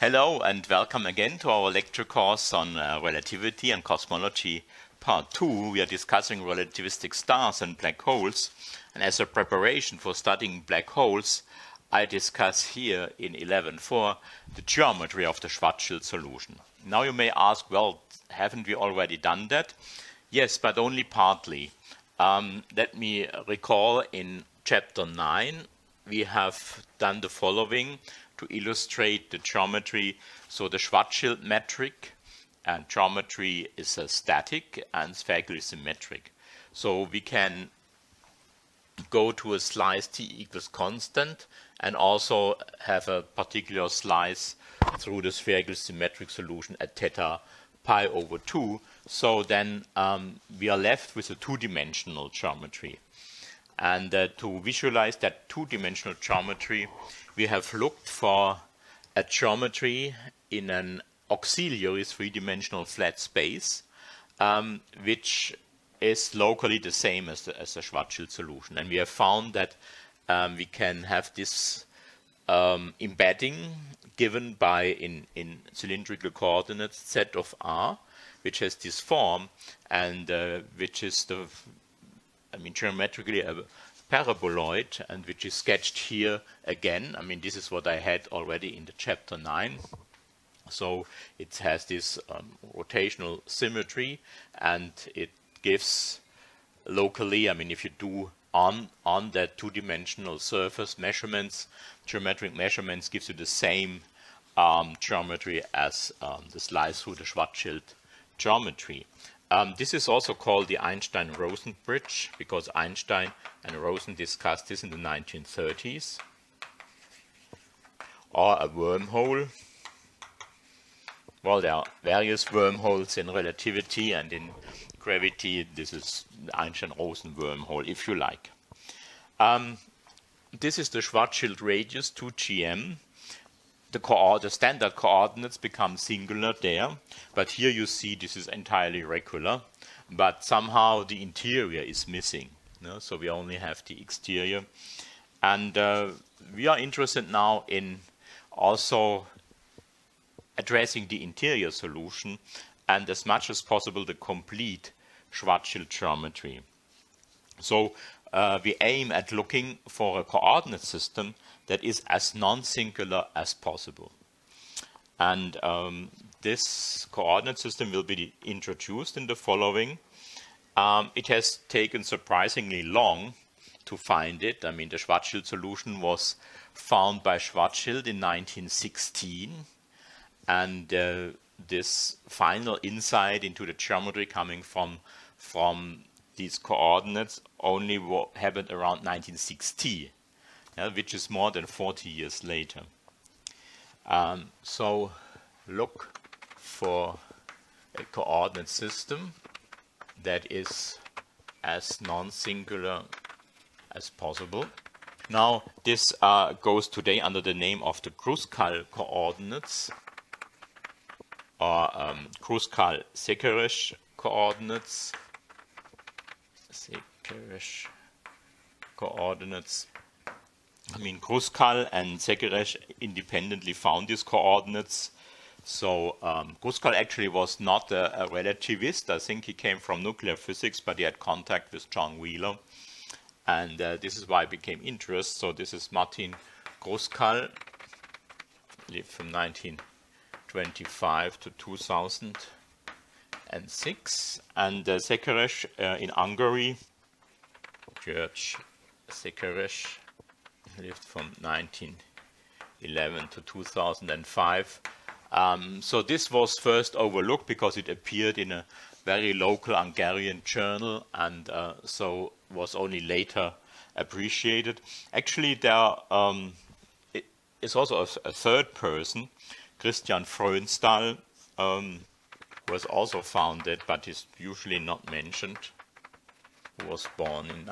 Hello and welcome again to our lecture course on relativity and cosmology part 2. We are discussing relativistic stars and black holes, and as a preparation for studying black holes I discuss here in 11.4 the geometry of the Schwarzschild solution. Now you may ask, well, haven't we already done that? Yes, but only partly. Let me recall in chapter 9 we have done the following to illustrate the geometry. So the Schwarzschild metric, and geometry is a static and spherically symmetric. So we can go to a slice t equals constant and also have a particular slice through the spherical symmetric solution at theta pi over 2. So then we are left with a two-dimensional geometry. And to visualize that two-dimensional geometry, we have looked for a geometry in an auxiliary three-dimensional flat space, which is locally the same as the Schwarzschild solution. And we have found that we can have this embedding given by in cylindrical coordinates z of r, which has this form and which is geometrically a paraboloid, and which is sketched here again. This is what I had already in the chapter 9. So it has this rotational symmetry, and it gives locally, if you do on that two-dimensional surface measurements, geometric measurements, gives you the same geometry as the slice through the Schwarzschild geometry. This is also called the Einstein-Rosen bridge, because Einstein and Rosen discussed this in the 1930s. Or a wormhole. Well, there are various wormholes in relativity, and in gravity this is the Einstein-Rosen wormhole, if you like. This is the Schwarzschild radius 2gm. The standard coordinates become singular there, but here you see this is entirely regular, but somehow the interior is missing. So we only have the exterior, and we are interested now in also addressing the interior solution and as much as possible the complete Schwarzschild geometry. So we aim at looking for a coordinate system that is as non-singular as possible. And this coordinate system will be introduced in the following. It has taken surprisingly long to find it. The Schwarzschild solution was found by Schwarzschild in 1916, and this final insight into the geometry coming from these coordinates only happened around 1960. Which is more than 40 years later. So look for a coordinate system that is as non-singular as possible. Now this goes today under the name of the Kruskal coordinates, or Kruskal-Sekeres coordinates. Kruskal and Sekeres independently found these coordinates. So Kruskal actually was not a relativist. I think he came from nuclear physics, but he had contact with John Wheeler, and this is why I became interested. So this is Martin Kruskal, lived from 1925 to 2006, and Sekeres in Hungary, George Sekeres, lived from 1911 to 2005. So this was first overlooked because it appeared in a very local Hungarian journal, and so was only later appreciated. Actually, there is also a third person, Christian Frönstal, who was also founded, but is usually not mentioned, who was born in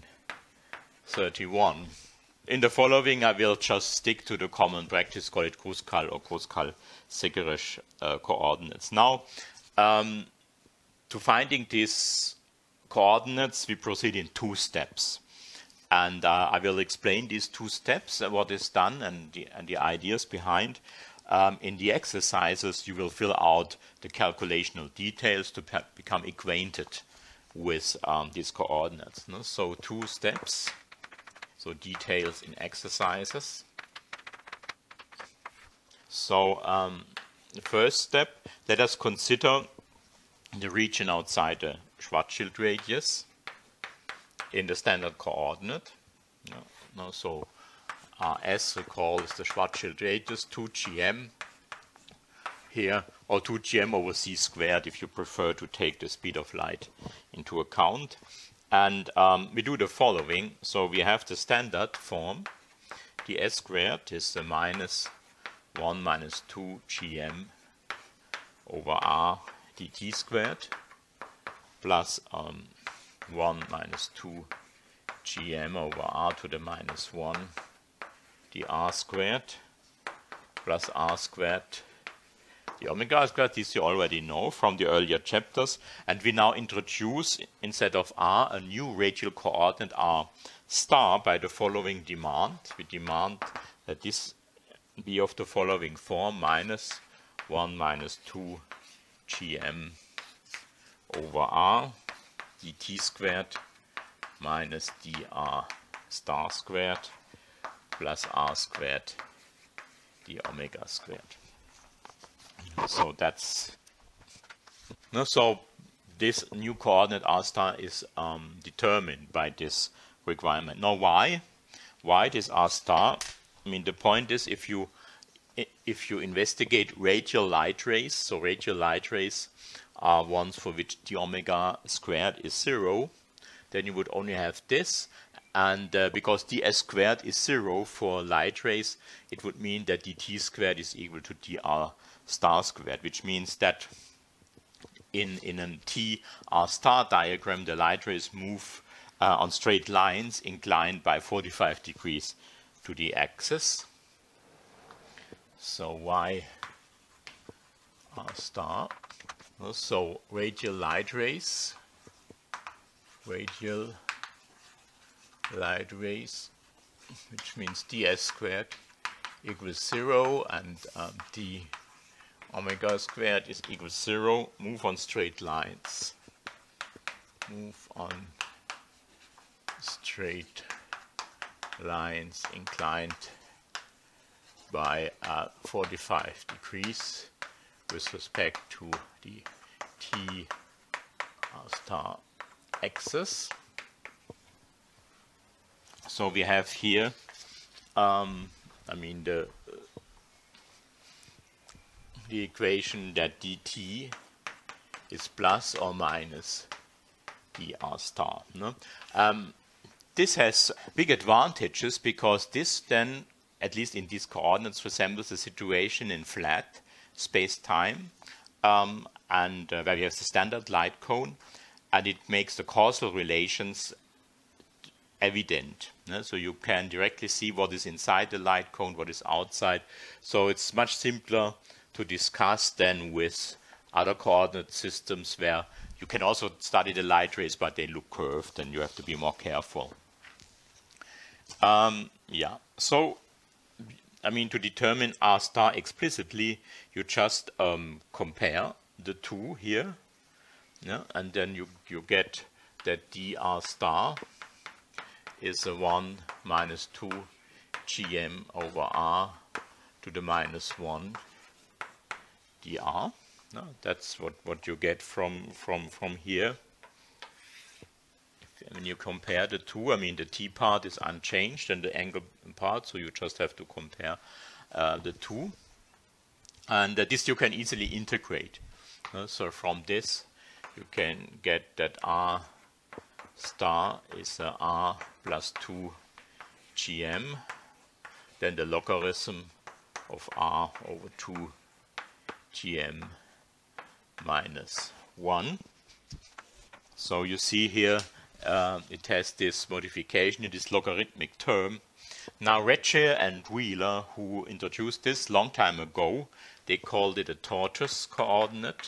1931. In the following, I will just stick to the common practice, call it Kruskal or Kruskal-Sekeres coordinates. Now, to finding these coordinates, we proceed in 2 steps. And I will explain these 2 steps, what is done and the ideas behind. in the exercises you will fill out the calculational details to become acquainted with these coordinates. No? So 2 steps, so details in exercises. So the first step, let us consider the region outside the Schwarzschild radius in the standard coordinate. So S, recall, is the Schwarzschild radius, 2gm here, or 2gm over c squared if you prefer to take the speed of light into account. And we do the following. So we have the standard form. The S squared is the minus 1 minus 2gm over r dt squared plus 1 minus 2 gm over r to the minus 1 dr squared plus r squared the omega squared. This you already know from the earlier chapters, and we now introduce, instead of r, a new radial coordinate r star by the following demand. We demand that this be of the following form: minus 1 minus 2 gm over r dt squared minus dr star squared plus r squared d omega squared. So that's so this new coordinate r star is determined by this requirement. Now why this r star? I mean, the point is, if you investigate radial light rays, so radial light rays are ones for which d omega squared is 0, then you would only have this, and because ds squared is 0 for light rays, it would mean that dt squared is equal to dr star squared, which means that in a t r star diagram, the light rays move on straight lines inclined by 45 degrees to the axis. So y r star. So radial light rays, which means ds squared equals 0 and d omega squared is equal to 0, move on straight lines. Inclined by 45 degrees with respect to the t r star axis. So we have here, the equation that dt is plus or minus dr star. No? This has big advantages because this then, at least in these coordinates, resembles the situation in flat space-time, and where we have the standard light cone, and it makes the causal relations evident. So you can directly see what is inside the light cone, what is outside. So it's much simpler to discuss than with other coordinate systems where you can also study the light rays, but they look curved and you have to be more careful. So to determine r star explicitly, you just compare the two here, and then you get that dr star is a 1 minus 2 gm over r to the minus 1 dr. That's what you get from here. When you compare the two, the t part is unchanged and the angle part, so you just have to compare the two. And this you can easily integrate. So from this, you can get that r star is r plus 2 gm, then the logarithm of r over 2 gm minus 1. So you see here it has this modification in this logarithmic term. Now Recce and Wheeler, who introduced this long time ago, they called it a tortoise coordinate.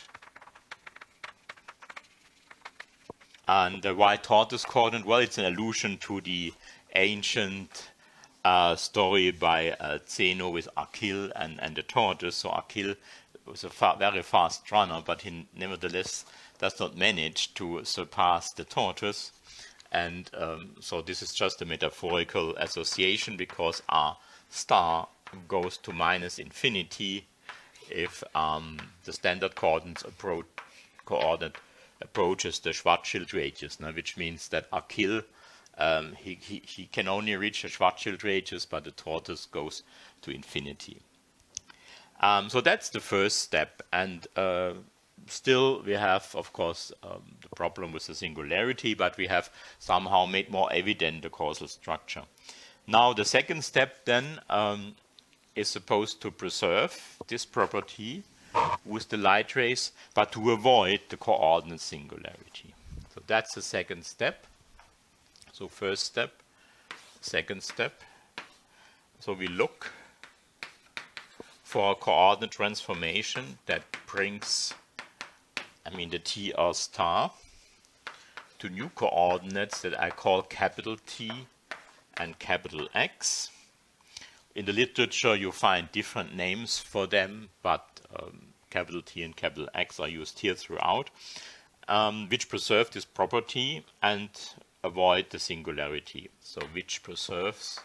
And why tortoise coordinate? Well, it's an allusion to the ancient story by Zeno with Achilles and the tortoise. So Achilles was a very fast runner, but he nevertheless does not manage to surpass the tortoise. And so this is just a metaphorical association, because R star goes to minus infinity if the standard coordinate approaches the Schwarzschild radius, which means that Achilles, he can only reach the Schwarzschild radius, but the tortoise goes to infinity. So that's the first step, and still we have, of course, the problem with the singularity, but we have somehow made more evident the causal structure. Now the second step then is supposed to preserve this property with the light rays, but to avoid the coordinate singularity. So that's the second step. So first step, second step. So we look for a coordinate transformation that brings, the TR star to new coordinates that I call capital T and capital X. In the literature you find different names for them, but capital T and capital X are used here throughout, which preserve this property and avoid the singularity. So which preserves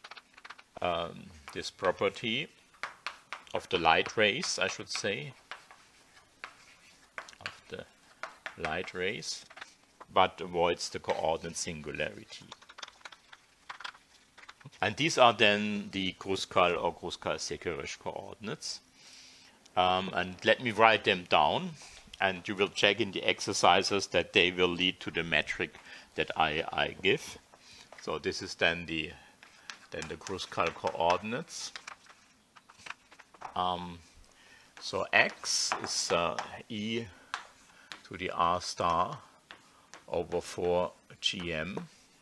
this property of the light rays, I should say, of the light rays, but avoids the coordinate singularity. And these are then the Kruskal or Kruskal-Sekeres coordinates. And let me write them down, and you will check in the exercises that they will lead to the metric that I give. So this is then the Kruskal coordinates. So X is e to the r star over 4 gm,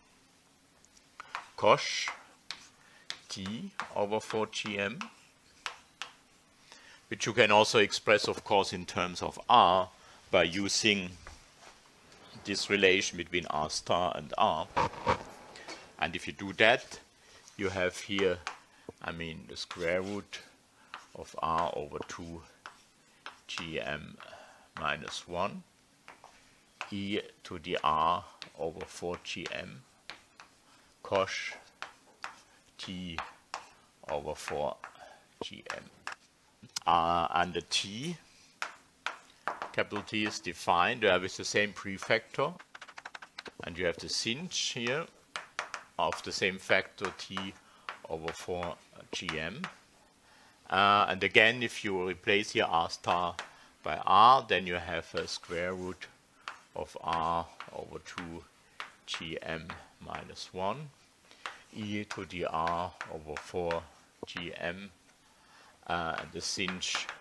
cosh t over 4 gm, which you can also express, of course, in terms of r by using this relation between r star and r. And if you do that, you have here, the square root of r over 2 gm minus 1, e to the r over 4 gm, cosh t over 4 gm. And the t, capital T, is defined with the same prefactor, and you have the sinh here of the same factor t over 4 gm. And again, if you replace here r star by r, then you have a square root of r over 2 gm minus 1, e to the r over 4 gm, and the sinh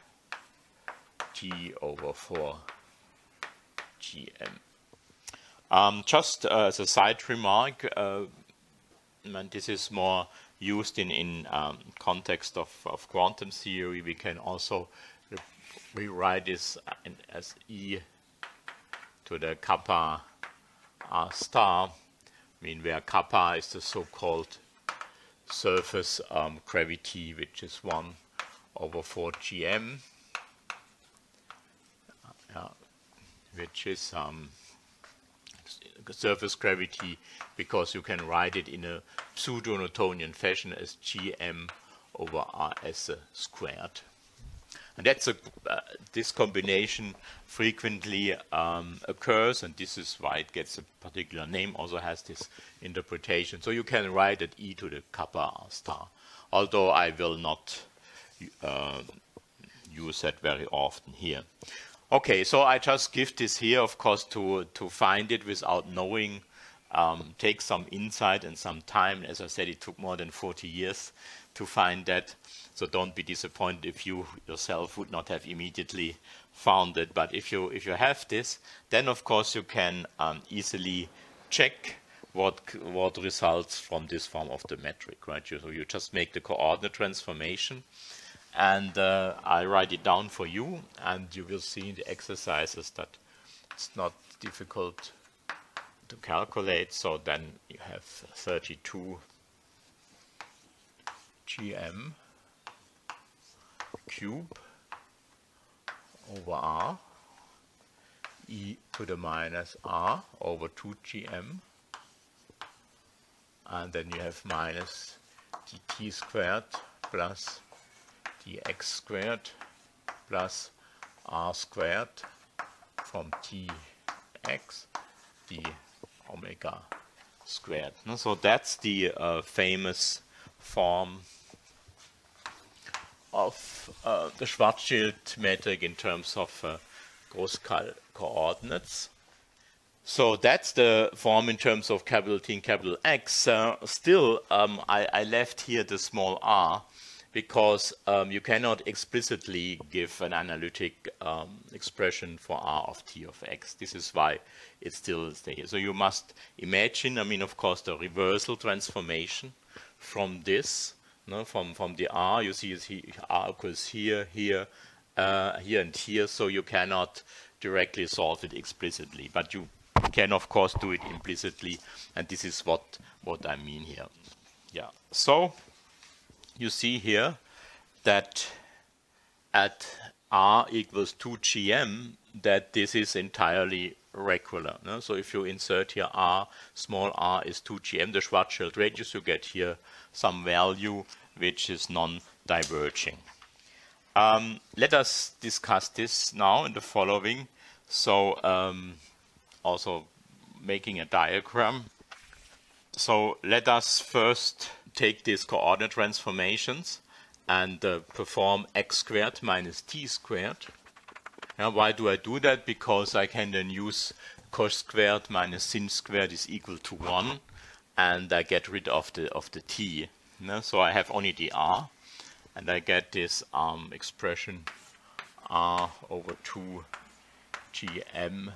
t over 4 gm. Just as a side remark, this is more used in context of quantum theory. We can also rewrite this as e to the kappa r star, where kappa is the so-called surface gravity, which is 1 over 4 gm, which is surface gravity because you can write it in a pseudo-Newtonian fashion as gm over rs squared. And that's this combination frequently occurs, and this is why it gets a particular name, also has this interpretation. So you can write it e to the kappa r star, although I will not use that very often here. Okay, so I just give this here, of course, to find it without knowing, takes some insight and some time. As I said, it took more than 40 years to find that, so don't be disappointed if you yourself would not have immediately found it. But if you have this, then of course you can easily check what results from this form of the metric, right? So you just make the coordinate transformation, and I write it down for you, and you will see in the exercises that it's not difficult to calculate. So then you have 32 2gm cube over r e to the minus r over 2gm, and then you have minus dt squared plus dx squared plus r squared from tx d omega squared. So that's the famous form of the Schwarzschild metric in terms of Großskal coordinates. So that's the form in terms of capital T and capital X. Still, I left here the small r because you cannot explicitly give an analytic expression for r of t of x. This is why it still stays here. So you must imagine, I mean, of course, the reversal transformation from this, from the r. You see r equals here, here, here, and here. So you cannot directly solve it explicitly, but you can, of course, do it implicitly, and this is what I mean here. Yeah. So you see here that at r equals 2gm, that this is entirely regular. No? So if you insert here r, small r is 2gm, the Schwarzschild radius, you get here some value which is non-diverging. Let us discuss this now in the following. So also making a diagram. So let us first take these coordinate transformations and perform x squared minus t squared. Now, why do I do that? Because I can then use cos squared minus sin squared is equal to 1, and I get rid of the t. So I have only the r, and I get this expression r over 2 gm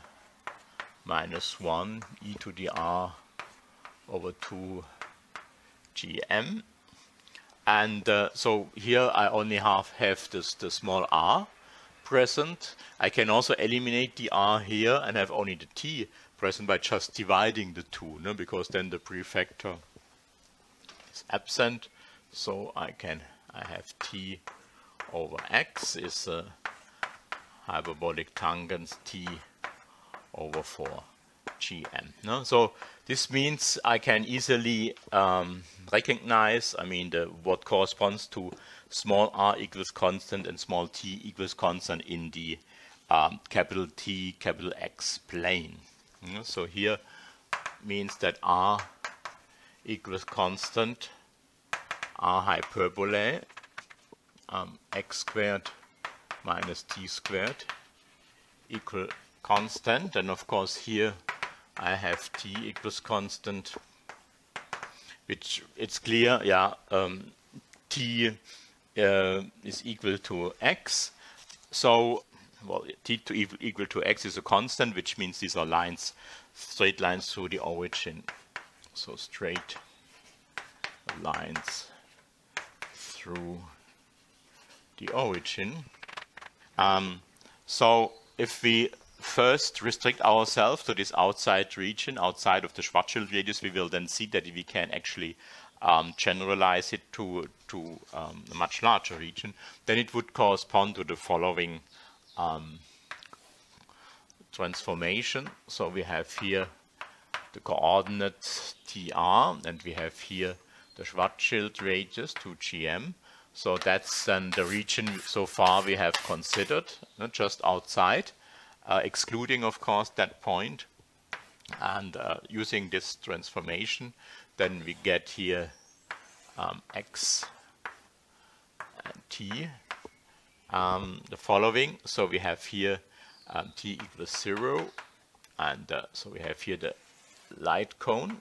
minus 1 e to the r over 2 gm. And so here I only have the small r present. I can also eliminate the r here and have only the t present by just dividing the two, because then the prefactor is absent. So I have t over x is a hyperbolic tangent t over 4 gm. So this means I can easily recognize, I mean, what corresponds to small r equals constant and small t equals constant in the capital T, capital X plane. So here means that r equals constant, r hyperbole, x squared minus t squared equal constant, and of course here I have t equals constant, which it's clear, yeah, t is equal to x. So, well, t equal to x is a constant, which means these are lines, straight lines through the origin. So straight lines through the origin. So if we first restrict ourselves to this outside region, outside of the Schwarzschild radius, we will then see that we can actually generalize it to a much larger region. Then it would correspond to the following transformation. So we have here the coordinate tr, and we have here the Schwarzschild radius 2gm. So that's then the region so far we have considered, just outside, excluding, of course, that point. And using this transformation, then we get here x and t, the following. So we have here t equals 0, and so we have here the light cone.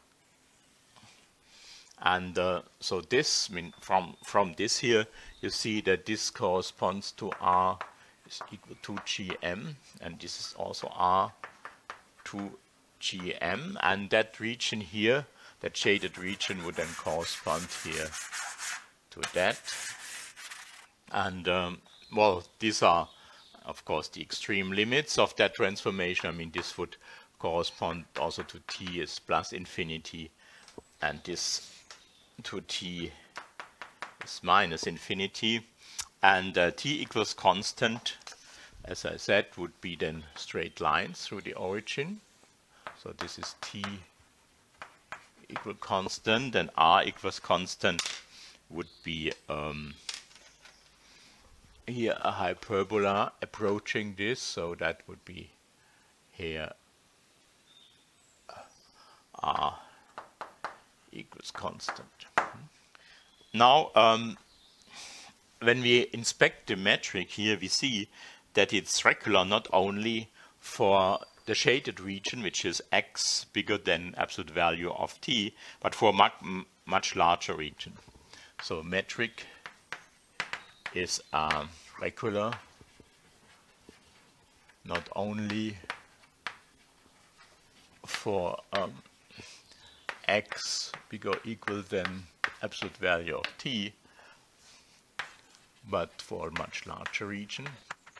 And so this, I mean, from this here, you see that this corresponds to r is equal to gm, and this is also r to gm, and that region here, that shaded region, would then correspond here to that. And well, these are, of course, the extreme limits of that transformation. I mean, this would correspond also to t is plus infinity, and this to t is minus infinity, and t equals constant, as I said, would be then straight lines through the origin. So this is t equal constant, and r equals constant would be here a hyperbola approaching this, so that would be here r equals constant. Now, when we inspect the metric here, we see that it's regular not only for the shaded region, which is x bigger than absolute value of t, but for a much larger region. So metric is regular not only for x bigger or equal than absolute value of t, but for a much larger region.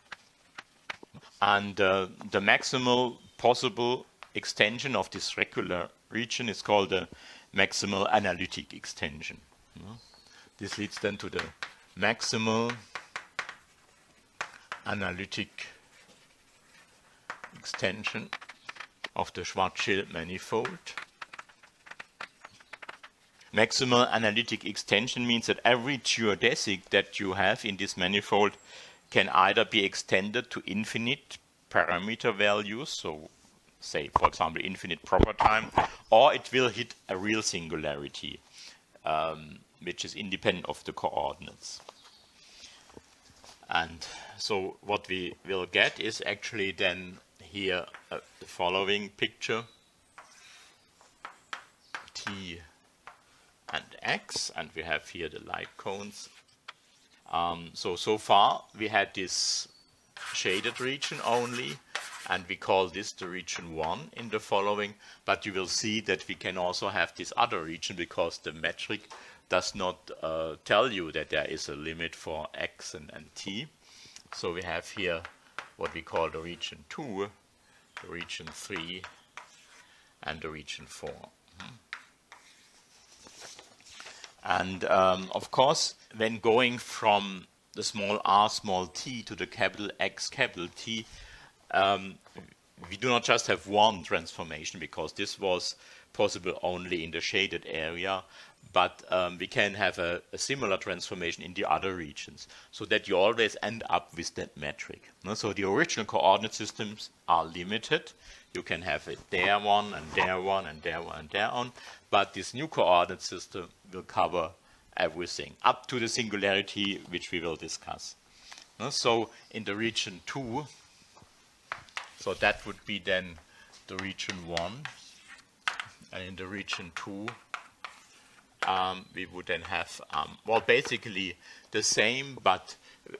And the maximal possible extension of this regular region is called the maximal analytic extension. This leads then to the maximal analytic extension of the Schwarzschild manifold. Maximal analytic extension means that every geodesic that you have in this manifold can either be extended to infinite parameter values, so say for example infinite proper time, or it will hit a real singularity, which is independent of the coordinates. And so what we will get is actually then here the following picture: t and x, and we have here the light cones. So far we had this shaded region only, and we call this the region 1 in the following, but you will see that we can also have this other region, because the metric does not tell you that there is a limit for x and t. So we have here what we call the region 2, the region 3, and the region 4. And of course, when going from the small r, small t to the capital X, capital T, we do not just have one transformation, because this was possible only in the shaded area, but we can have a similar transformation in the other regions, so that you always end up with that metric. So the original coordinate systems are limited. You can have it there one, and there one, and there one, and there on, but this new coordinate system will cover everything, up to the singularity, which we will discuss. So in the region 2, so that would be then the region 1, and in the region 2, we would then have, well, basically the same, but,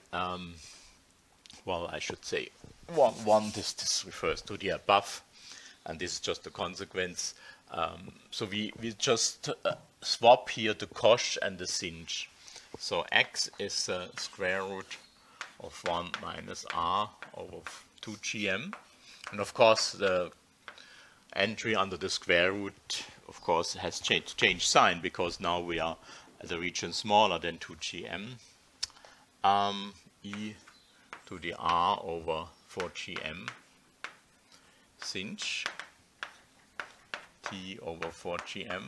well, I should say, this refers to the above, and this is just a consequence. So we just swap here the cosh and the sinh. So x is the square root of 1 minus r over 2gm. And of course, the entry under the square root, of course, has changed sign, because now we are at a region smaller than 2gm. E to the r over 4gm sinh t over 4gm,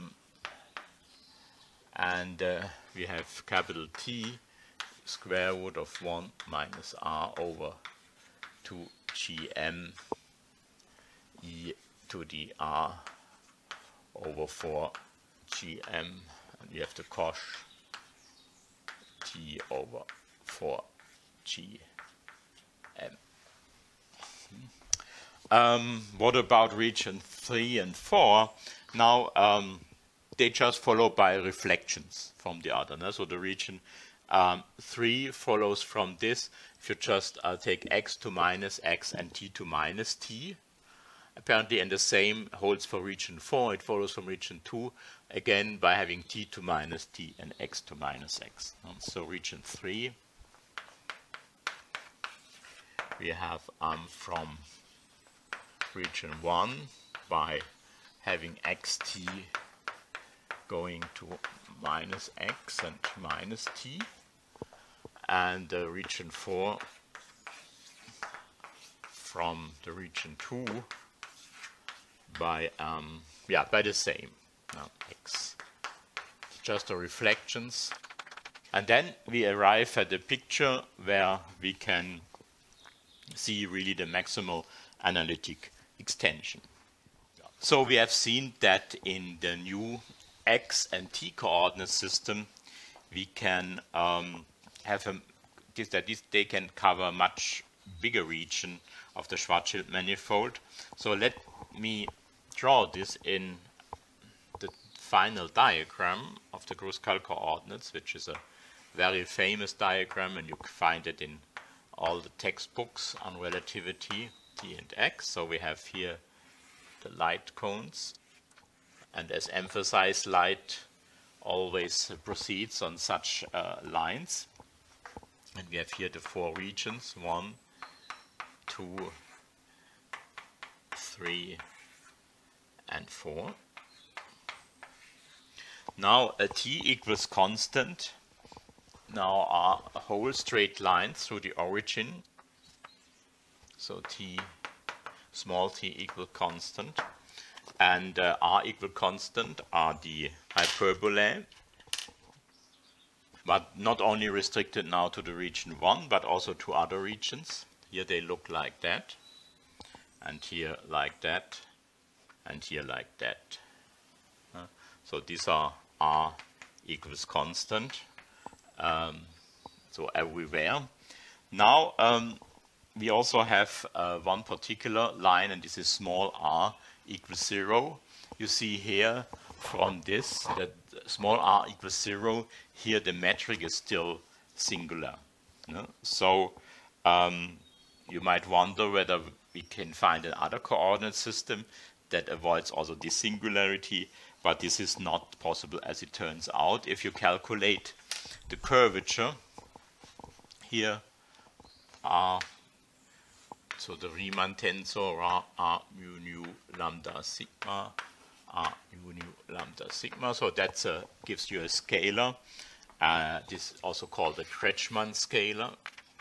and we have capital T square root of 1 minus r over 2gm e to the r over 4gm, and we have the cosh t over 4gm. What about region 3 and 4? Now, they just follow by reflections from the other. So the region 3 follows from this. If you just take x to minus x and t to minus t, apparently, and the same holds for region 4. It follows from region 2, again, by having t to minus t and x to minus x. So region 3, we have from region 1 by having xt going to minus x and minus t, and region 4 from the region 2 by the same. Now x, just the reflections, and then we arrive at a picture where we can see really the maximal analytic extension. So we have seen that in the new x and t coordinate system, we can they can cover a much bigger region of the Schwarzschild manifold. So let me draw this in the final diagram of the Kruskal coordinates, which is a very famous diagram, and you find it in all the textbooks on relativity, t and x. So we have here the light cones, and as emphasized, light always proceeds on such lines. And we have here the 4 regions, 1, 2, 3, and 4. Now a t equals constant now are whole straight lines through the origin. So t, small t equal constant, and r equal constant are the hyperbolae, but not only restricted now to the region 1, but also to other regions. Here they look like that, and here like that, and here like that. So these are r equals constant, so everywhere. Now we also have one particular line, and this is small r equals 0. You see here from this that small r equals 0, here the metric is still singular. So you might wonder whether we can find another coordinate system that avoids also this singularity, but this is not possible as it turns out. If you calculate the curvature here, so the Riemann tensor R mu nu lambda sigma, R mu nu lambda sigma, so that gives you a scalar. This is also called the Kretschmann scalar.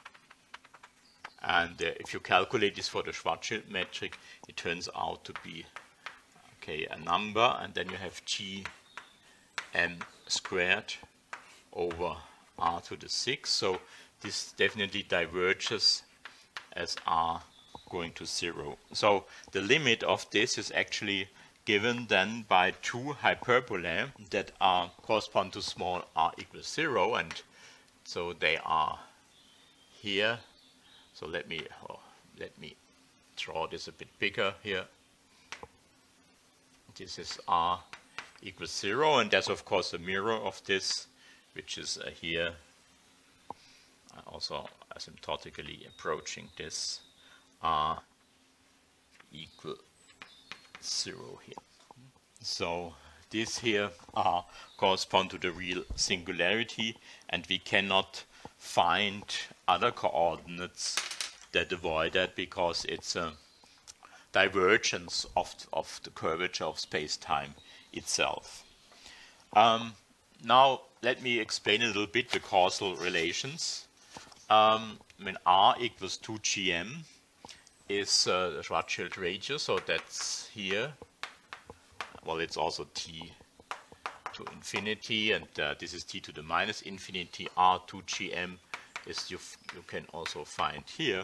And if you calculate this for the Schwarzschild metric, it turns out to be a number, and then you have g m squared over r to the 6. So this definitely diverges as r going to 0. So the limit of this is actually given then by 2 hyperbolae that correspond to small r equals 0, and so they are here. So let me draw this a bit bigger here. This is r equals 0, and that's of course a mirror of this, which is here, also asymptotically approaching this, r equal 0 here. So this here correspond to the real singularity, and we cannot find other coordinates that avoid that, because it's a divergence of the curvature of space-time itself. Now let me explain a little bit the causal relations. When r equals 2gm is the Schwarzschild radius, so that's here. Well, it's also t to infinity, and this is t to the minus infinity. R2gm is you can also find here.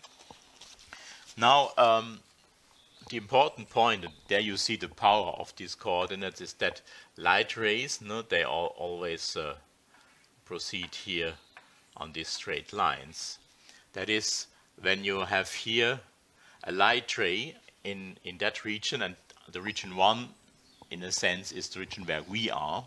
Now the important point, and there you see the power of these coordinates, is that light rays, they always proceed here on these straight lines. That is, when you have here a light ray in that region, and the region 1 in a sense is the region where we are,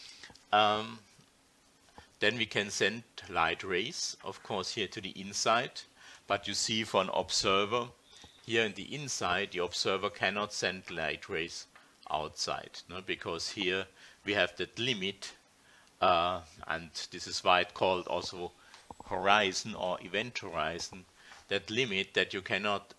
then we can send light rays, of course, here to the inside. But you see, for an observer here in the inside, the observer cannot send light rays outside, because here we have that limit, and this is why it's called also horizon or event horizon, that limit that you cannot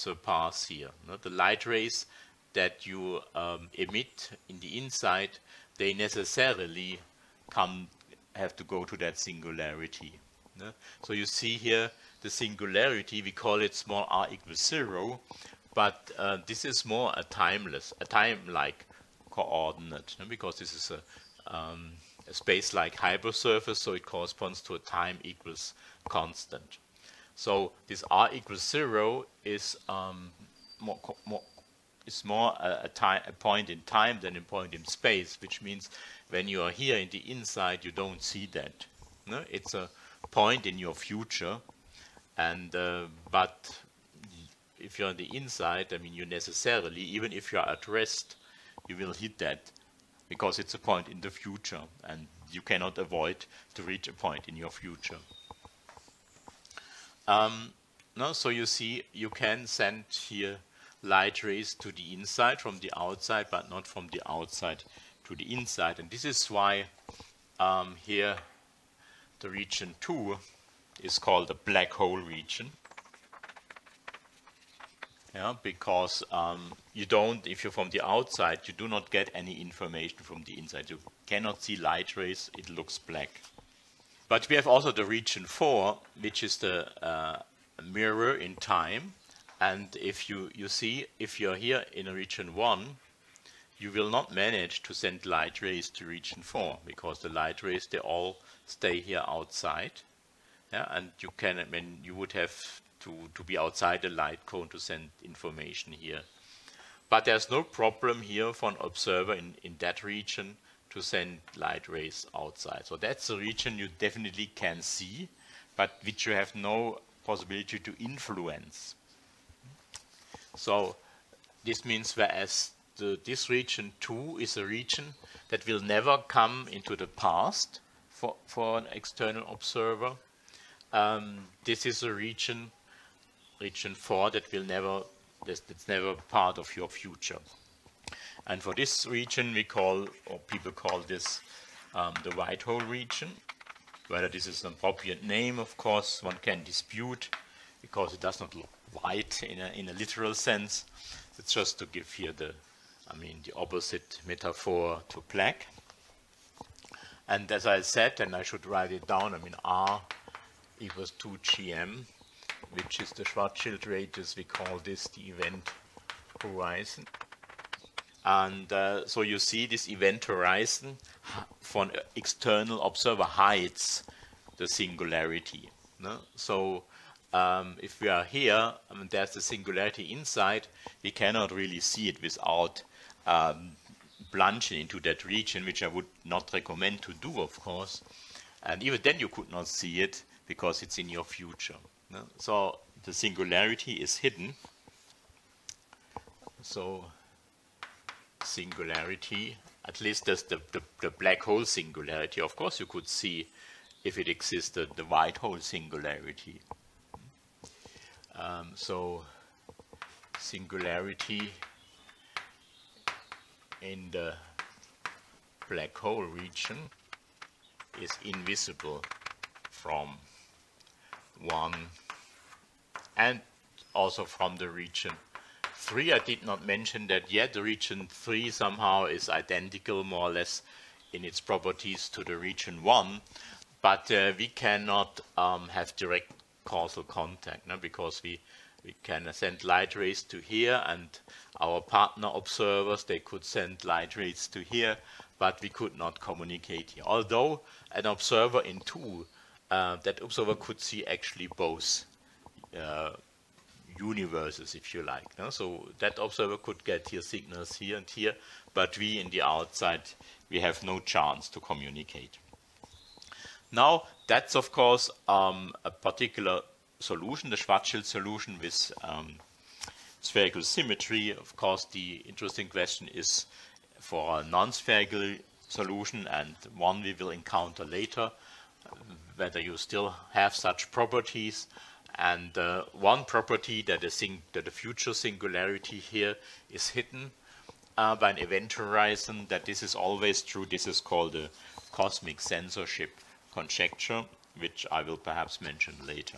surpass here. The light rays that you emit in the inside, they necessarily have to go to that singularity. No? So you see here the singularity, we call it small r equals 0, but this is more a time-like coordinate, no? Because this is a space-like hypersurface, so it corresponds to a time equals constant. So this r equals 0 is more a point in time than a point in space, which means when you are here in the inside, you don't see that. No? It's a point in your future, and but if you're on the inside, I mean, you necessarily, even if you are at rest, you will hit that because it's a point in the future, and you cannot avoid to reach a point in your future. No, so you see, you can send here light rays to the inside from the outside, but not from the outside to the inside. And this is why here the region 2 is called the black hole region. Yeah, because you don't, if you're from the outside, you do not get any information from the inside. You cannot see light rays, it looks black. But we have also the region 4, which is the mirror in time. And if you see, if you're here in a region 1, you will not manage to send light rays to region 4, because the light rays, they all stay here outside. Yeah, and you can, I mean, you would have to be outside the light cone to send information here. But there's no problem here for an observer in that region to send light rays outside. So that's a region you definitely can see, but which you have no possibility to influence. So this means whereas this region 2 is a region that will never come into the past for an external observer, this is a region 4 that will never, that's never part of your future. And for this region we call, or people call this the white hole region. Whether this is an appropriate name, of course, one can dispute, because it does not look white in a literal sense. It's just to give here the opposite metaphor to black. And as I said, and I should write it down, I mean, R equals 2gm, which is the Schwarzschild radius. We call this the event horizon. And so you see this event horizon for an external observer hides the singularity. No? So if we are here, there's the singularity inside, we cannot really see it without plunging into that region, which I would not recommend to do, of course. And even then you could not see it because it's in your future. No? So the singularity is hidden. So singularity, at least there's the black hole singularity. Of course you could see, if it existed, the white hole singularity. So singularity in the black hole region is invisible from 1 and also from the region 3. I did not mention that yet. The region 3 somehow is identical more or less in its properties to the region 1, but we cannot have direct causal contact, no? Because we can send light rays to here, and our partner observers, they could send light rays to here, but we could not communicate here. Although an observer in 2, that observer could see actually both universes, if you like. No? So that observer could get here signals here and here, but we in the outside, we have no chance to communicate. Now, that's of course a particular solution, the Schwarzschild solution with spherical symmetry. Of course, the interesting question is for a non-spherical solution, and one we will encounter later, whether you still have such properties. And one property that the future singularity here is hidden by an event horizon, that this is always true. This is called the cosmic censorship conjecture, which I will perhaps mention later.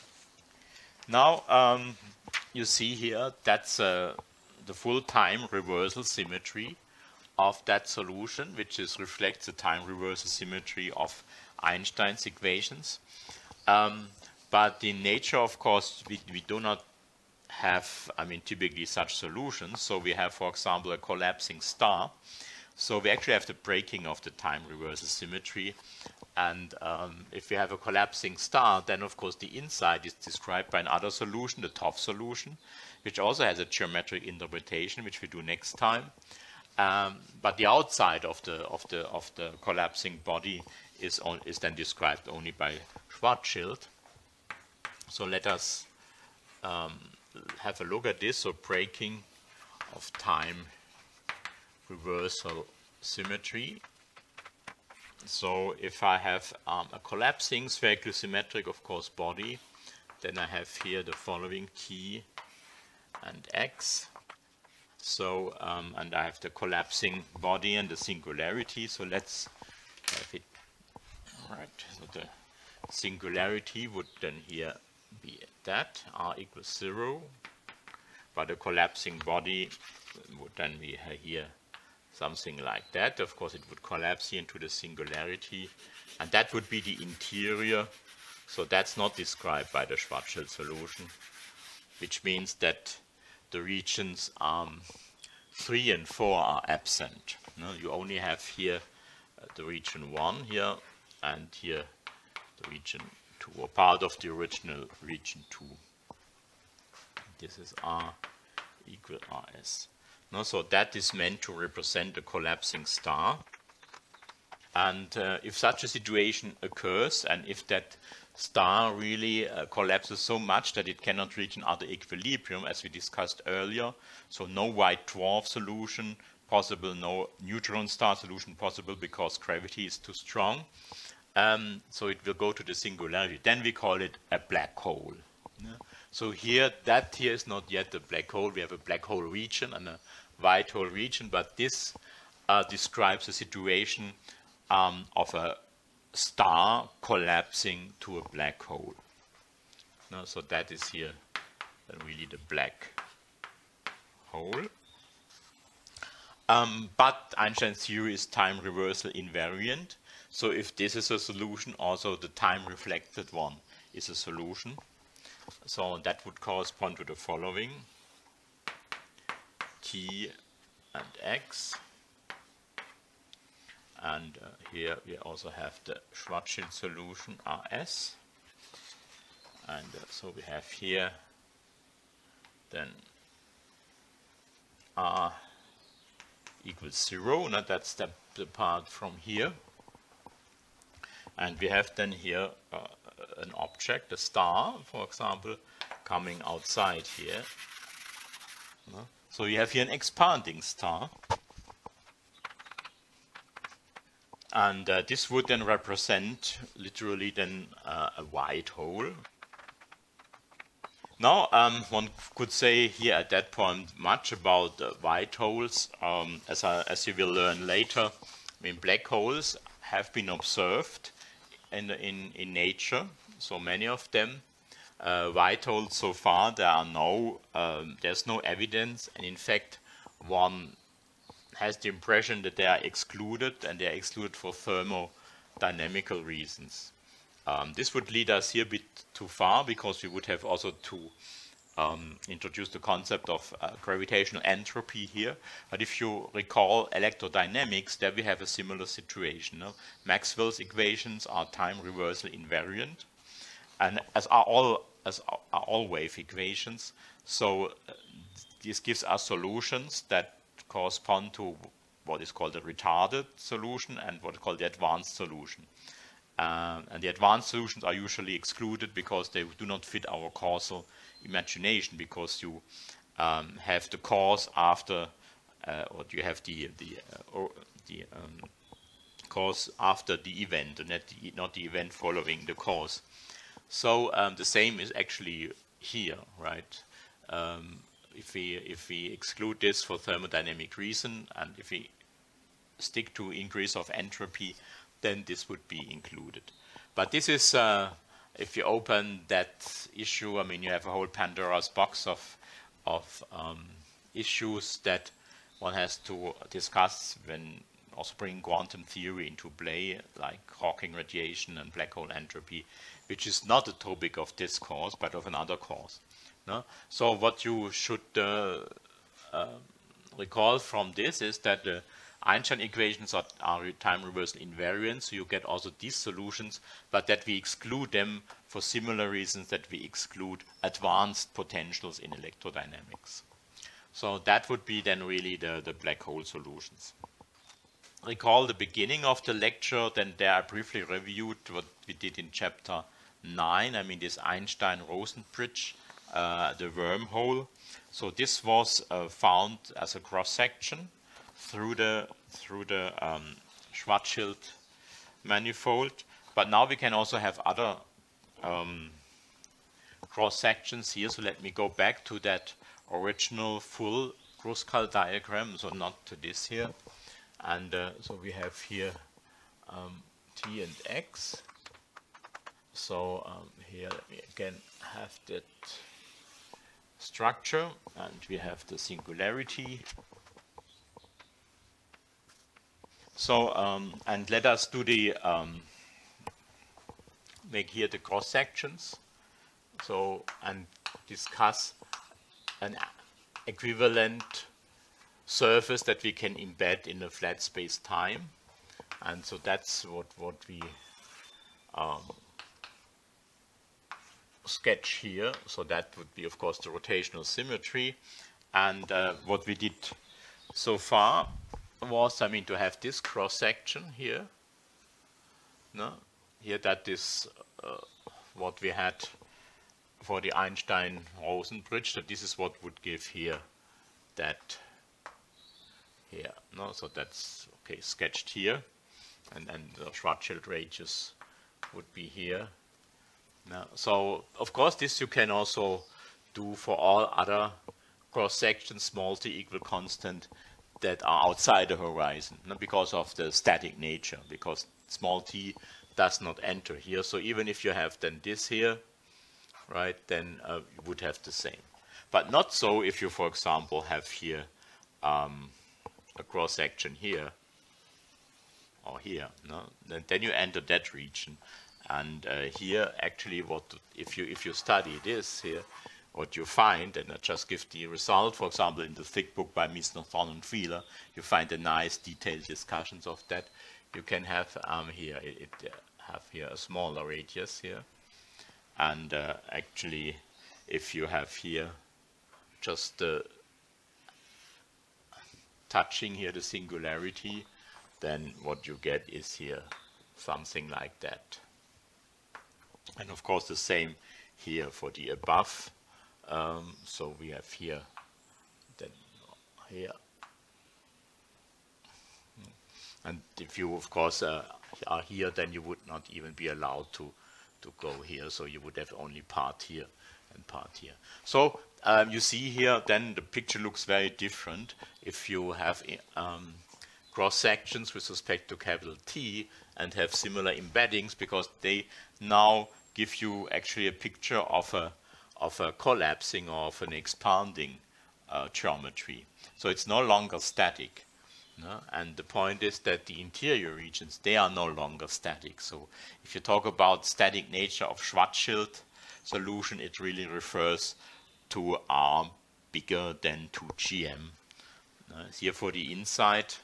Now, you see here, that's the full time reversal symmetry of that solution, which reflects the time reversal symmetry of Einstein's equations. But in nature, of course, we do not have, typically such solutions. So we have, for example, a collapsing star. So we actually have the breaking of the time reversal symmetry. And if we have a collapsing star, then of course the inside is described by another solution, the TOF solution, which also has a geometric interpretation, which we do next time. But the outside of the collapsing body is then described only by Schwarzschild. So let us have a look at this. So breaking of time reversal symmetry. So if I have a collapsing spherical symmetric, of course, body, then I have here the following T and X. So, and I have the collapsing body and the singularity. So let's have it. All right. So the singularity would then here be that R equals 0, but the collapsing body would then be here something like that. Of course, it would collapse here into the singularity, and that would be the interior. So that's not described by the Schwarzschild solution, which means that the regions 3 and 4 are absent. No, you only have here the region 1 here, and here the region 2, or part of the original region 2. This is R equal Rs. No, so that is meant to represent a collapsing star. And if such a situation occurs, and if that star really collapses so much that it cannot reach another equilibrium, as we discussed earlier, so no white dwarf solution possible, no neutron star solution possible because gravity is too strong, so it will go to the singularity. Then we call it a black hole. Yeah. So here, that here is not yet a black hole. We have a black hole region and a white hole region, but this describes a situation of a star collapsing to a black hole. No, so that is here really the black hole. But Einstein's theory is time reversal invariant. So if this is a solution, also the time reflected one is a solution. So that would correspond to the following: T and X. And here we also have the Schwarzschild solution Rs. And so we have here then R equals 0. Now that's the part from here. And we have then here an object, a star, for example, coming outside here. So you have here an expanding star. And this would then represent literally then a white hole. Now, one could say here at that point much about white holes. As you will learn later, black holes have been observed in nature, so many of them. White holes so far, there's no evidence, and in fact, one has the impression that they are excluded, and they are excluded for thermodynamical reasons. This would lead us here a bit too far, because we would have also to introduce the concept of gravitational entropy here. But if you recall electrodynamics, there we have a similar situation. No? Maxwell's equations are time reversal invariant, and as are all wave equations. So this gives us solutions that correspond to what is called a retarded solution and what is called the advanced solution. And the advanced solutions are usually excluded because they do not fit our causal imagination, because you have the cause after, or you have the cause after the event, and not the event following the cause. So the same is actually here, right? If we exclude this for thermodynamic reason, and if we stick to increase of entropy, then this would be included. But this is, if you open that issue, you have a whole Pandora's box of issues that one has to discuss when also bringing quantum theory into play, like Hawking radiation and black hole entropy, which is not a topic of this course, but of another course. No? So what you should recall from this is that the Einstein equations are time reversal invariant, so you get also these solutions, but that we exclude them for similar reasons that we exclude advanced potentials in electrodynamics. So that would be then really the black hole solutions. Recall the beginning of the lecture, then there I briefly reviewed what we did in chapter 9, I mean this Einstein-Rosen bridge, the wormhole. So this was found as a cross-section through the Schwarzschild manifold, but now we can also have other cross-sections here. So let me go back to that original full Kruskal diagram, so not to this here. And so we have here T and X. So here we again have that structure, and we have the singularity. So and let us do the make here the cross sections. So and discuss an equivalent surface that we can embed in a flat space time, and so that's what we sketch here. So that would be of course the rotational symmetry, and what we did so far was, I mean, to have this cross section here. No, here that is what we had for the Einstein-Rosen bridge. So this is what would give here that. Here, no, so that's okay, sketched here, and the Schwarzschild radius would be here. Now, so of course this you can also do for all other cross sections, small t equal constant, that are outside the horizon, not because of the static nature, because small t does not enter here. So even if you have then this here, right, then you would have the same, but not so if you, for example, have here a cross section here or here, no? Then you enter that region, and here actually what if you study this here, what you find, and I just give the result, for example, in the thick book by Misner, Thorn and Wheeler, you find a nice detailed discussions of that. You can have here have here a smaller radius here, and actually if you have here just the touching here the singularity, then what you get is here something like that. And of course the same here for the above. So we have here, then here. And if you of course are here, then you would not even be allowed to go here. So you would have only part here and part here. So you see here, then the picture looks very different if you have cross sections with respect to capital T and have similar embeddings, because they now give you actually a picture of a collapsing or of an expanding geometry. So it's no longer static. No? And the point is that the interior regions, they are no longer static. So if you talk about static nature of Schwarzschild solution, it really refers to R bigger than 2gm. Here for the inside,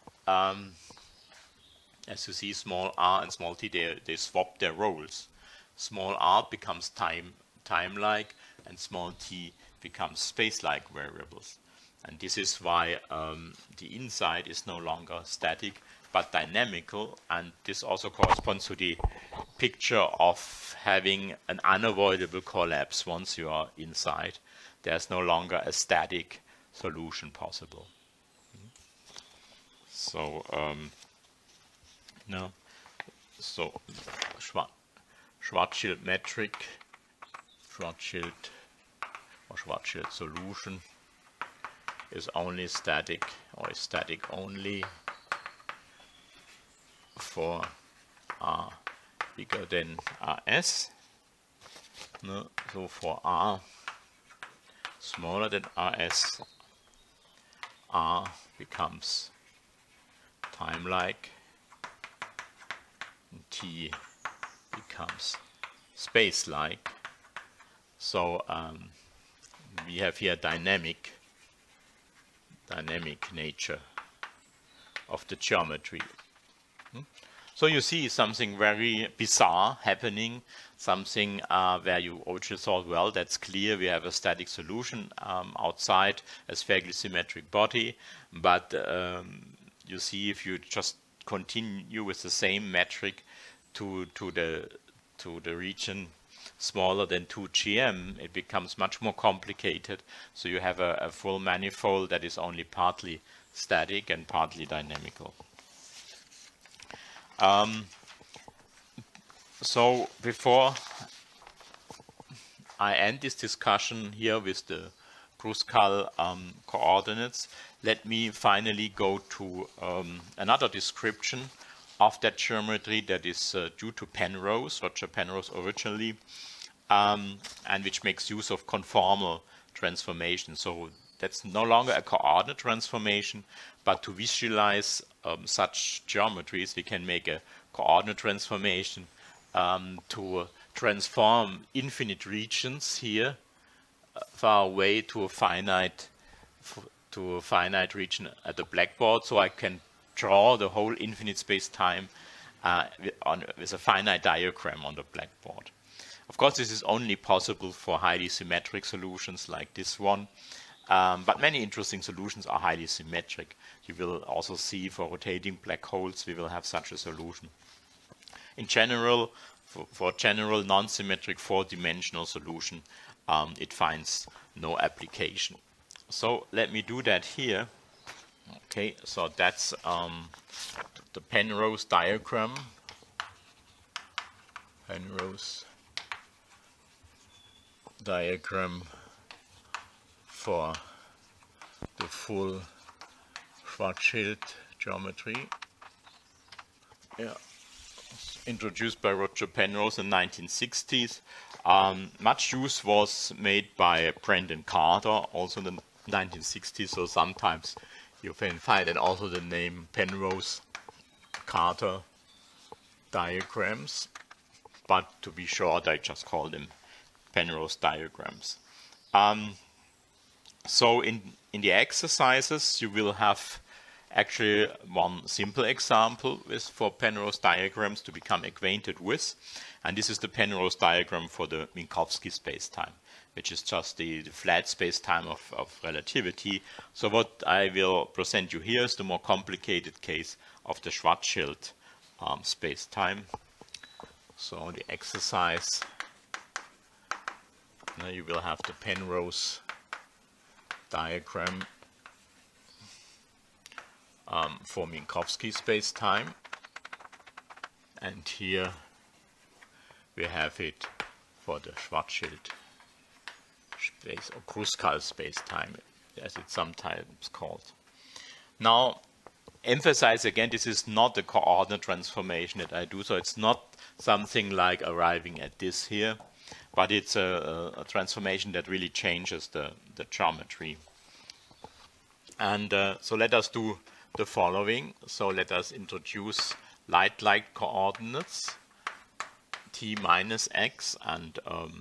as you see, small r and small t, they swap their roles. Small r becomes time-like, and small t becomes space-like variables. And this is why the inside is no longer static, but dynamical, and this also corresponds to the picture of having an unavoidable collapse once you are inside. There's no longer a static solution possible. So no, so Schwarzschild metric, Schwarzschild or Schwarzschild solution is only static, or is static only for R bigger than Rs. No, so for R smaller than Rs, R becomes time-like, and t becomes space-like. So we have here dynamic nature of the geometry. So you see something very bizarre happening, something where you originally thought, well, that's clear, we have a static solution outside a spherically symmetric body, but you see if you just continue with the same metric to the region smaller than 2 GM, it becomes much more complicated. So you have a full manifold that is only partly static and partly dynamical. So before I end this discussion here with the Kruskal coordinates, let me finally go to another description of that geometry that is due to Penrose, Roger Penrose originally, and which makes use of conformal transformation. So that's no longer a coordinate transformation, but to visualize such geometries, we can make a coordinate transformation to transform infinite regions here far away to a finite region at the blackboard. So I can draw the whole infinite space-time with a finite diagram on the blackboard. Of course, this is only possible for highly symmetric solutions like this one, but many interesting solutions are highly symmetric. You will also see for rotating black holes, we will have such a solution. In general, for general non-symmetric four-dimensional solution, it finds no application. So let me do that here. Okay, so that's the Penrose diagram. Penrose diagram for the full Schwarzschild geometry. Yeah, introduced by Roger Penrose in the 1960s. Much use was made by Brendan Carter, also in the 1960s, so sometimes you can find and also the name Penrose Carter diagrams, but to be short I just call them Penrose diagrams. So in the exercises you will have actually one simple example for Penrose diagrams to become acquainted with, and this is the Penrose diagram for the Minkowski spacetime, which is just the flat space-time of relativity. So what I will present you here is the more complicated case of the Schwarzschild space-time. So the exercise, now you will have the Penrose diagram for Minkowski space-time, and here we have it for the Schwarzschild space or Kruskal space-time, as it's sometimes called. Now, emphasize again, this is not a coordinate transformation that I do, so it's not something like arriving at this here, but it's a transformation that really changes the geometry. And so let us do the following. So let us introduce light-like coordinates, t minus x and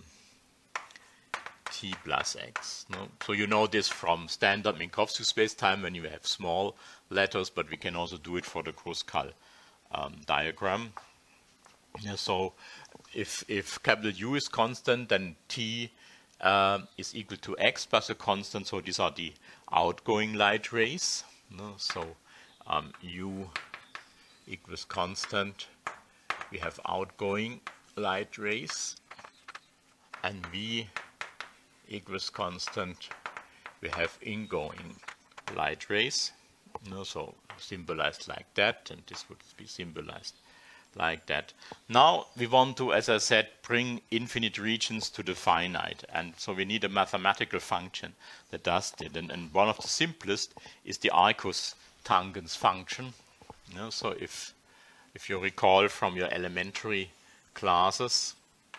t plus x. No? So you know this from standard Minkowski space-time when you have small letters, but we can also do it for the Kruskal diagram. Yeah, so if capital U is constant, then t is equal to x plus a constant. So these are the outgoing light rays. No? So U equals constant. We have outgoing light rays, and V equals constant. We have ingoing light rays. No? So symbolized like that, and this would be symbolized like that. Now we want to, as I said, bring infinite regions to the finite, and so we need a mathematical function that does that. And one of the simplest is the Arcus tangents function. You know, so if you recall from your elementary classes,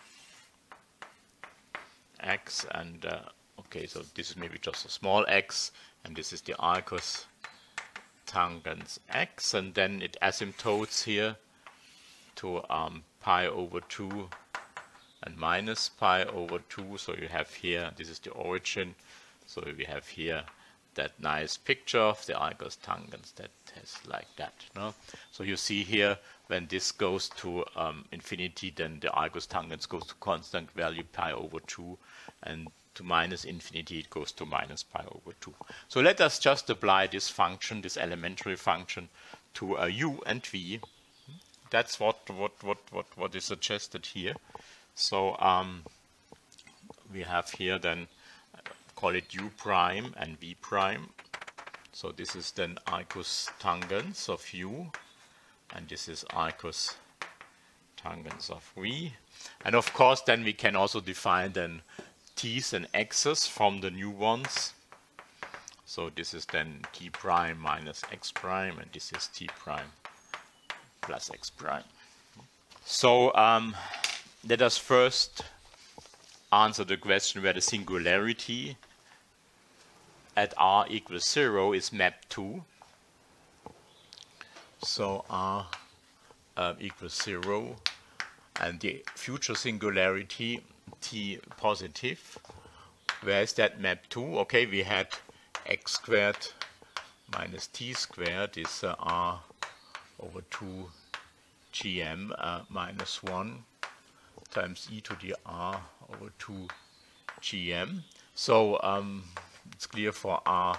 x and okay, so this is maybe just a small x, and this is the Arcus tangents x, and then it asymptotes here to pi over 2 and minus pi over 2. So you have here, this is the origin, so we have here that nice picture of the Argos tangents that has like that. No? So you see here, when this goes to infinity, then the Argos tangents goes to constant value pi over 2, and to minus infinity it goes to minus pi over 2. So let us just apply this function, this elementary function, to u and v. That's what is suggested here. So we have here then, call it u prime and v prime. So this is then Argos tangents of u, and this is Argos tangents of v. And of course then we can also define then t's and x's from the new ones. So this is then t prime minus x prime, and this is t prime plus x prime. So let us first answer the question where the singularity at r equals 0 is mapped to. So r equals 0, and the future singularity t positive, where is that mapped to? Okay, we had x squared minus t squared is r over 2 gm minus 1 times e to the r over 2 gm. So it's clear for r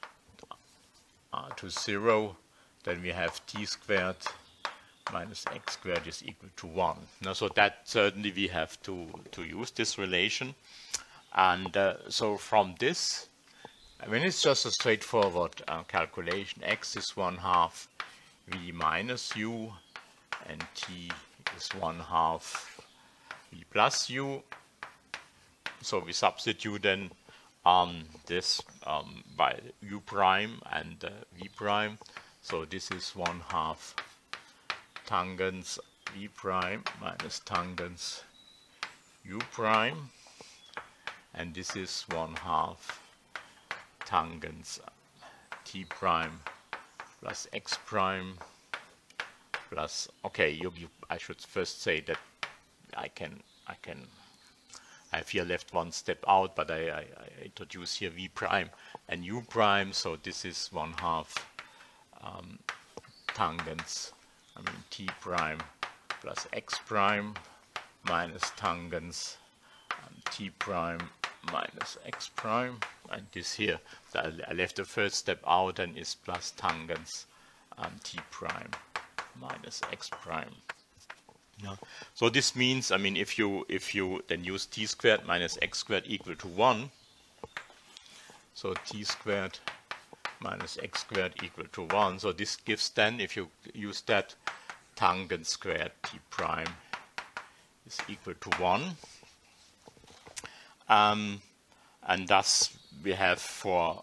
to 0, then we have t squared minus x squared is equal to 1. Now, so that certainly we have to use this relation. And so from this, I mean, it's just a straightforward calculation. X is 1/2 v minus u, and t is 1/2 v plus u. So we substitute then this by u prime and v prime. So this is 1/2 tangents v prime minus tangents u prime, and this is 1/2 tangents t prime plus x prime plus, okay, I should first say that I have here left one step out, but I introduce here v prime and u prime. So this is 1/2 tangents, t prime plus x prime minus tangents t prime minus x prime, and this here, I left the first step out, and is plus tangents t prime minus x prime. Yeah. So this means, I mean, if you then use t squared minus x squared equal to 1, so t squared minus x squared equal to 1. So this gives then, if you use that, tangent squared t prime is equal to 1. And thus we have for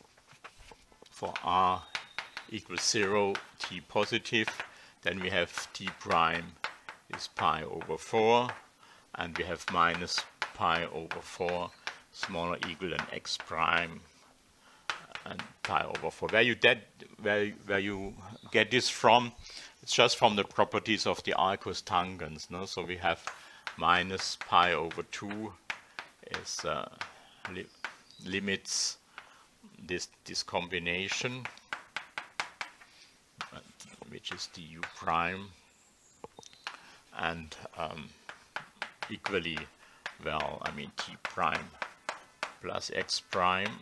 r equals 0, t positive, then we have t prime is pi over 4, and we have minus pi over 4 smaller equal than x prime and pi over 4. Where you get this from, it's just from the properties of the Argos tangents. No? So we have minus pi over 2 is limits this combination, which is the u prime, and equally well, I mean, t prime plus x prime,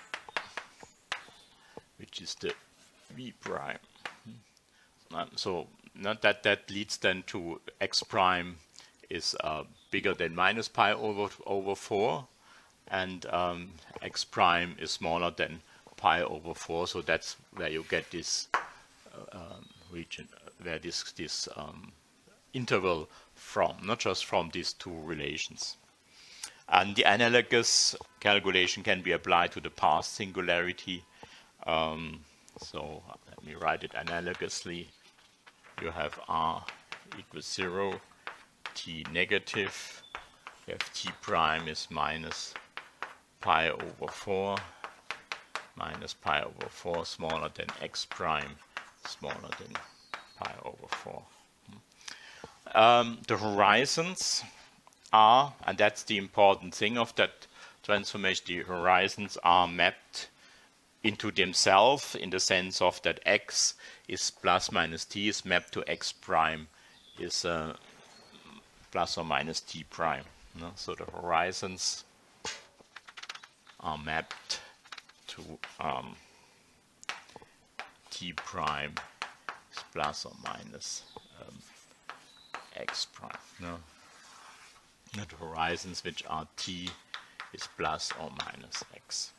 which is the v prime. So not that leads then to x prime is bigger than minus pi over 4, and x prime is smaller than pi over 4. So that's where you get this region, where this interval from, not just from these two relations. And the analogous calculation can be applied to the past singularity. So let me write it analogously. You have r equals 0, t negative, you have t prime is minus pi over 4 minus pi over 4 smaller than x prime smaller than pi over 4. The horizons are, and that's the important thing of that transformation, the horizons are mapped into themselves in the sense of that x is plus minus t is mapped to x prime is plus or minus t prime. No? So the horizons are mapped to t prime is plus or minus x prime. No? The horizons which are t is plus or minus x.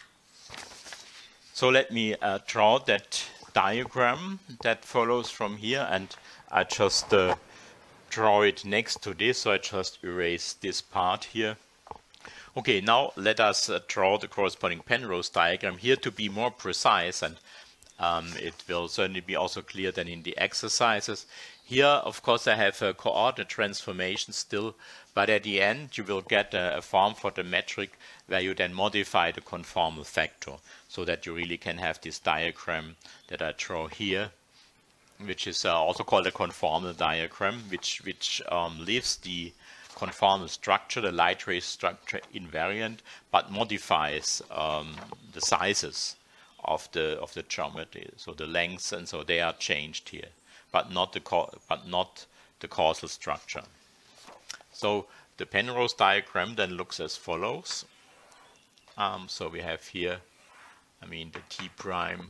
So let me draw that diagram that follows from here, and I just draw it next to this, so I just erase this part here. Okay, now let us draw the corresponding Penrose diagram here to be more precise, and it will certainly be also clear than in the exercises. Here, of course, I have a coordinate transformation still, but at the end you will get a form for the metric where you then modify the conformal factor, so that you really can have this diagram that I draw here, which is also called a conformal diagram, which leaves the conformal structure, the light ray structure, invariant, but modifies the sizes of the geometry, so the lengths, and so they are changed here, but not the causal structure. So the Penrose diagram then looks as follows. So we have here, I mean, the t prime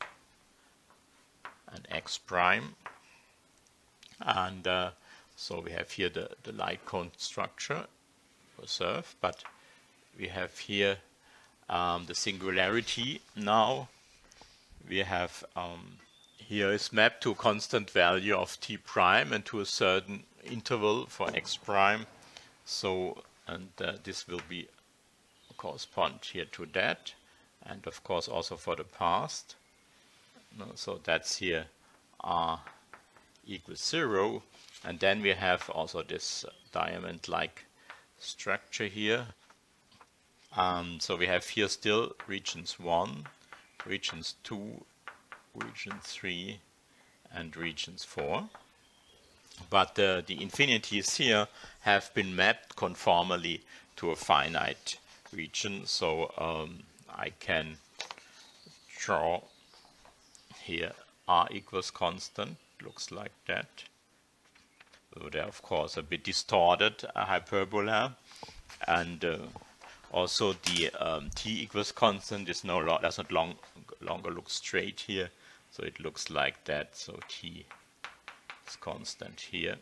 and x prime, and so we have here the light cone structure preserved, but we have here the singularity. Now we have here is mapped to a constant value of t prime and to a certain interval for x prime. So, and this will be correspond here to that, and of course also for the past. So that's here r equals 0, and then we have also this diamond-like structure here. So we have here still regions 1, regions 2, region 3, and regions 4. But the infinities here have been mapped conformally to a finite region. So I can draw here r equals constant, looks like that. So they're of course a bit distorted hyperbola, and also the t equals constant is does not longer look straight here, so it looks like that. So t is constant here.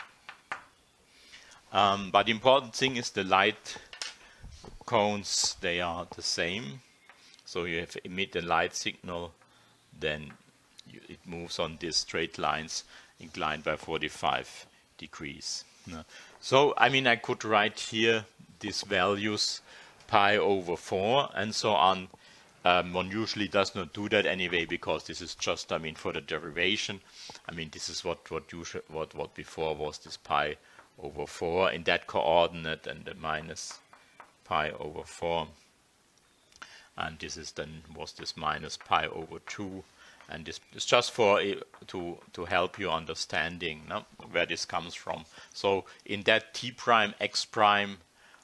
But the important thing is the light cones, they are the same. So you have emit a light signal, then it moves on these straight lines inclined by 45 degrees. So I mean, I could write here these values pi over 4 and so on. One usually does not do that anyway, because this is just, I mean, for the derivation. I mean, this is what before was this pi over 4 in that coordinate, and the minus pi over 4, and this is then was this minus pi over 2, and this is just for to help you understanding where this comes from. So in that t prime x prime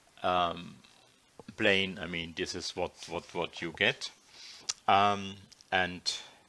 plane, I mean, this is what you get, and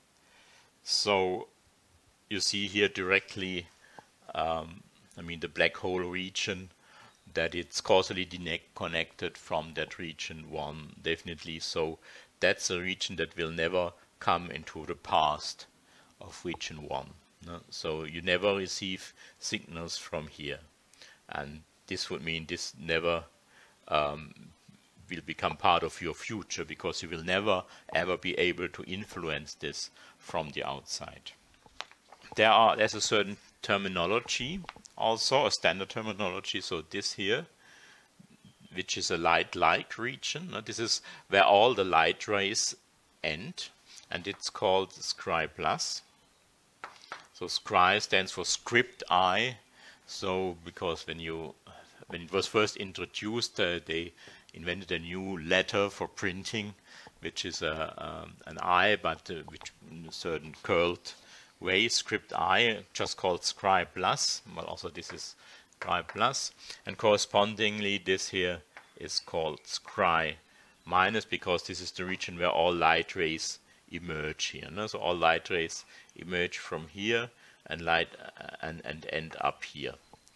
so you see here directly, I mean, the black hole region, that it's causally connected from that region 1, definitely. So that's a region that will never come into the past of region 1. So you never receive signals from here, and this would mean this never will become part of your future, because you will never ever be able to influence this from the outside. There's a certain terminology, also a standard terminology. So this here, which is a light-like region, this is where all the light rays end, and it's called Scri plus. So Scri stands for script I. So because when it was first introduced, they invented a new letter for printing, which is an I, but which in a certain curled way, script I, just called scribe plus. Well, also this is scribe plus, and correspondingly this here is called scribe minus, because this is the region where all light rays emerge here. No? So all light rays emerge from here and and end up here.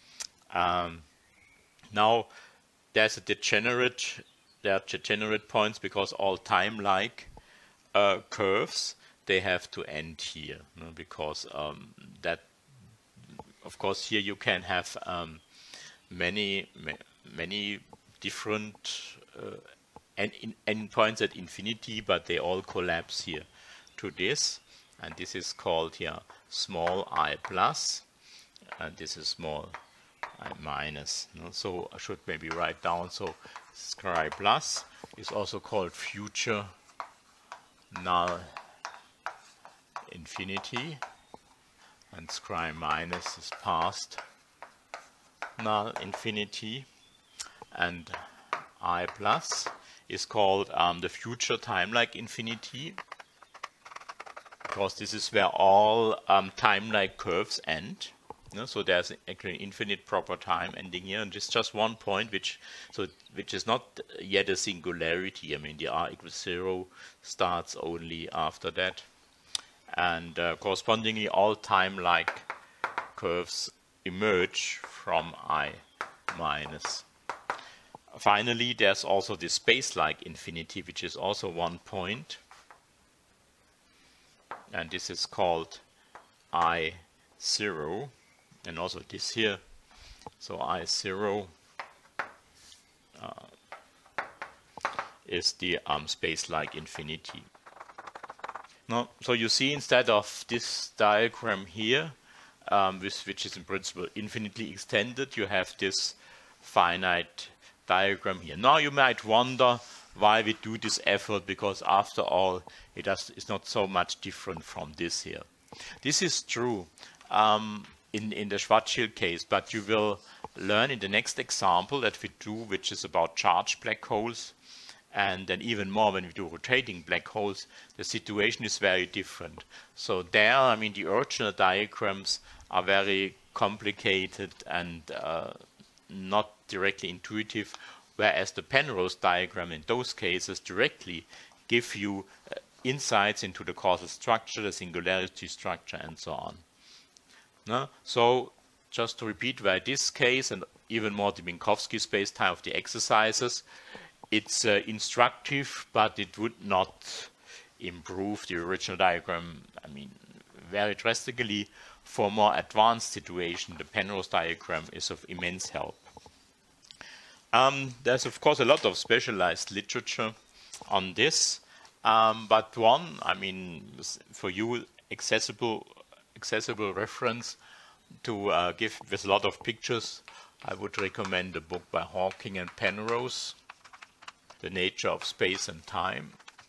Now there are degenerate points, because all time-like curves, they have to end here, no? Because that, of course, here you can have many different endpoints at infinity, but they all collapse here to this, and this is called here small I plus, and this is small I minus. No? So I should maybe write down, so scribe plus is also called future null infinity, and scribe minus is past null infinity, and I plus is called the future time-like infinity, because this is where all time-like curves end. No? So there's actually an infinite proper time ending here, and it's just one point, which is not yet a singularity. I mean, the r equals 0 starts only after that, and correspondingly all time-like curves emerge from I minus. Finally, there's also the space-like infinity, which is also one point, and this is called I0, and also this here. So I0 is the space-like infinity. Now, so you see, instead of this diagram here, which is in principle infinitely extended, you have this finite diagram here. Now you might wonder why we do this effort, because after all it's not so much different from this here. This is true in the Schwarzschild case, but you will learn in the next example that we do, which is about charged black holes, and then even more when we do rotating black holes, the situation is very different. So there, I mean, the original diagrams are very complicated and not directly intuitive, whereas the Penrose diagram in those cases directly give you insights into the causal structure, the singularity structure, and so on. No? So just to repeat, where this case and even more the Minkowski space-time of the exercises, it's instructive, but it would not improve the original diagram, I mean, very drastically. For more advanced situation, the Penrose diagram is of immense help. There's of course a lot of specialized literature on this, but one, I mean, for you accessible reference to give with a lot of pictures, I would recommend a book by Hawking and Penrose, The Nature of Space and Time,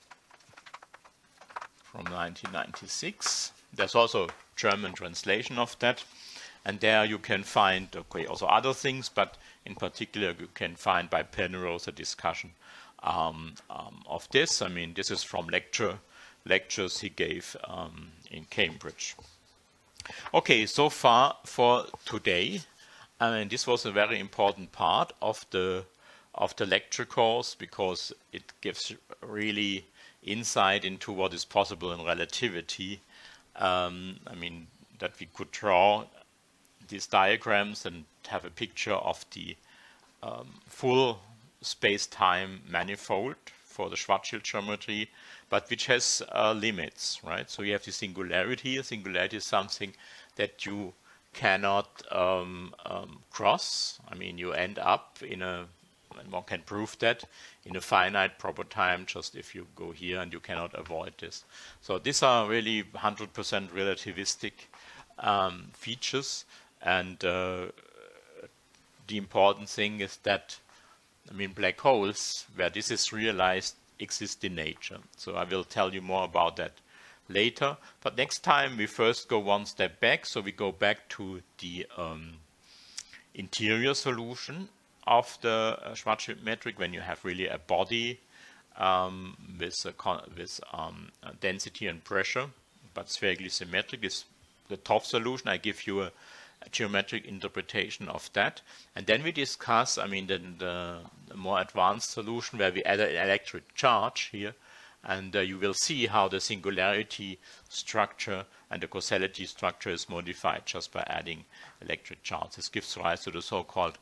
from 1996. There's also a German translation of that, and there you can find, okay, also other things, but in particular you can find by Penrose a discussion of this. I mean, this is from lectures he gave in Cambridge. Okay, so far for today. I mean, this was a very important part of the lecture course, because it gives really insight into what is possible in relativity. I mean, that we could draw these diagrams and have a picture of the full space-time manifold for the Schwarzschild geometry, but which has limits, right? So you have the singularity. A singularity is something that you cannot cross. I mean, you end up in a, and one can prove that, in a finite proper time, just if you go here, and you cannot avoid this. So these are really 100% relativistic features, and the important thing is that, I mean, black holes, where this is realized, exist in nature. So I will tell you more about that later. But next time we first go one step back, so we go back to the interior solution, of the Schwarzschild metric when you have really a body with density and pressure, but spherically symmetric is the top solution. I give you a geometric interpretation of that, and then we discuss, I mean, the more advanced solution where we add an electric charge here, and you will see how the singularity structure and the causality structure is modified just by adding electric charge. This gives rise to the so-called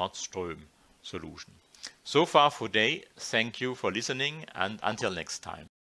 Reissner-Nordström solution. So far for today, thank you for listening, and until next time.